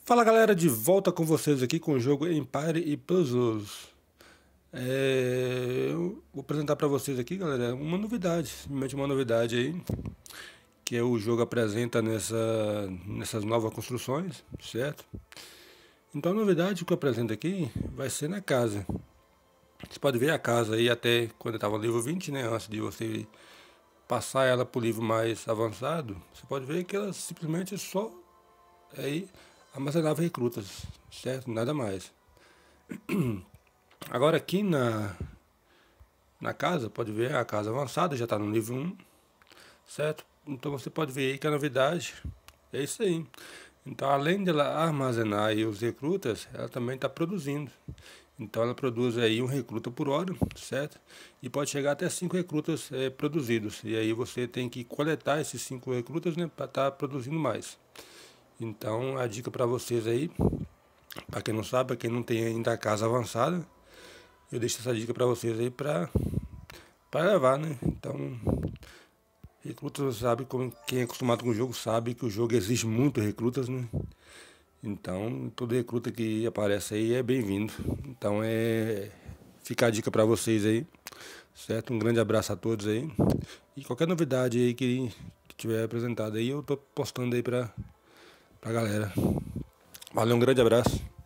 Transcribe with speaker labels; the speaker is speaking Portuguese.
Speaker 1: Fala galera, de volta com vocês aqui com o jogo Empire e Puzzles. Eu vou apresentar para vocês aqui, galera, uma novidade, simplesmente uma novidade aí, que é o jogo apresenta nessas novas construções, certo? Então a novidade que eu apresento aqui vai ser na casa. Você pode ver a casa aí até quando eu estava no nível 20, né? Antes de você passar ela para o nível mais avançado, você pode ver que ela simplesmente só aí armazenava recrutas, certo? Nada mais. Agora aqui na casa, pode ver a casa avançada, já está no nível 1, certo? Então você pode ver aí que a novidade é isso aí. Então além dela armazenar aí os recrutas, ela também está produzindo. Então ela produz aí um recruta por hora, certo? E pode chegar até 5 recrutas produzidos. E aí você tem que coletar esses 5 recrutas, né, para estar produzindo mais. Então a dica para vocês aí, para quem não sabe, para quem não tem ainda a casa avançada, eu deixo essa dica para vocês aí para levar, né? Então, recrutas sabe, como quem é acostumado com o jogo sabe que o jogo exige muito recrutas, né? Então, todo recruta que aparece aí é bem-vindo. Então, fica a dica para vocês aí, certo? Um grande abraço a todos aí. E qualquer novidade aí que tiver apresentado aí, eu tô postando aí pra galera. Valeu, um grande abraço.